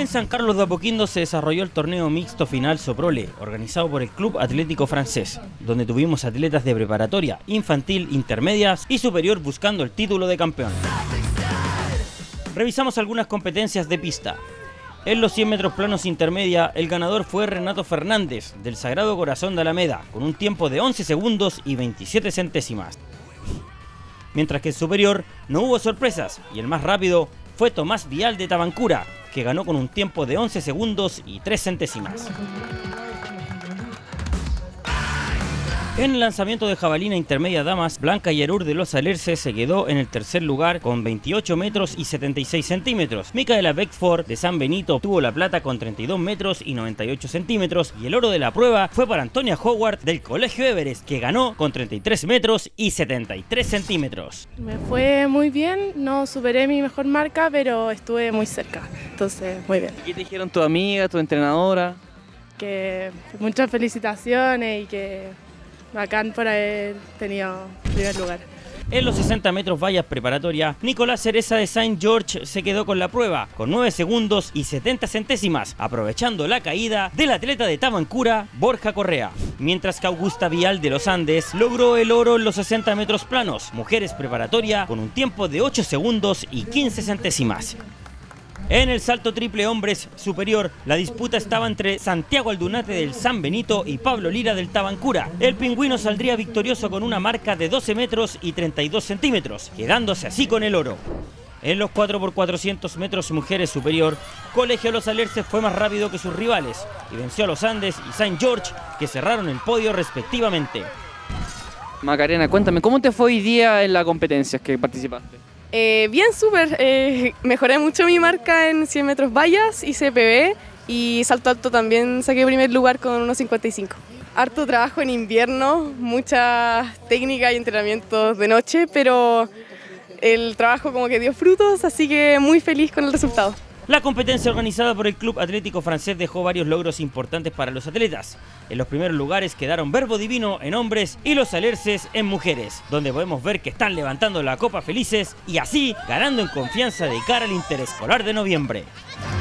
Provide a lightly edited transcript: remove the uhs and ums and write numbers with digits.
En San Carlos de Apoquindo se desarrolló el torneo mixto final Soprole, organizado por el Club Atlético Francés, donde tuvimos atletas de preparatoria, infantil, intermedias y superior buscando el título de campeón. Revisamos algunas competencias de pista. En los 100 metros planos intermedia, el ganador fue Renato Fernández, del Sagrado Corazón de Alameda, con un tiempo de 11 segundos y 27 centésimas. Mientras que en superior no hubo sorpresas y el más rápido fue Tomás Vial de Tabancura, que ganó con un tiempo de 11 segundos y 3 centésimas. En el lanzamiento de jabalina intermedia damas, Blanca Yarur de Los Alerces se quedó en el tercer lugar con 28 metros y 76 centímetros. Micaela Beckford de San Benito obtuvo la plata con 32 metros y 98 centímetros y el oro de la prueba fue para Antonia Howard del Colegio Everest, que ganó con 33 metros y 73 centímetros. Me fue muy bien, no superé mi mejor marca, pero estuve muy cerca, entonces muy bien. ¿Qué te dijeron tu amiga, tu entrenadora? Que muchas felicitaciones y que bacán por haber tenido primer lugar. En los 60 metros vallas preparatoria, Nicolás Cereza de Saint George se quedó con la prueba, con 9 segundos y 70 centésimas, aprovechando la caída del atleta de Tabancura, Borja Correa. Mientras que Augusta Vial de los Andes logró el oro en los 60 metros planos, mujeres preparatoria, con un tiempo de 8 segundos y 15 centésimas. En el salto triple hombres superior, la disputa estaba entre Santiago Aldunate del San Benito y Pablo Lira del Tabancura. El pingüino saldría victorioso con una marca de 12 metros y 32 centímetros, quedándose así con el oro. En los 4x400 metros mujeres superior, Colegio Los Alerces fue más rápido que sus rivales y venció a Los Andes y Saint George, que cerraron el podio respectivamente. Macarena, cuéntame, ¿cómo te fue hoy día en las competencias que participaste? Bien, súper. Mejoré mucho mi marca en 100 metros vallas, hice PB y salto alto también saqué primer lugar con 1.55. Harto trabajo en invierno, muchas técnicas y entrenamientos de noche, pero el trabajo como que dio frutos, así que muy feliz con el resultado. La competencia organizada por el Club Atlético Francés dejó varios logros importantes para los atletas. En los primeros lugares quedaron Verbo Divino en hombres y Los Alerces en mujeres, donde podemos ver que están levantando la copa felices y así ganando en confianza de cara al interescolar de noviembre.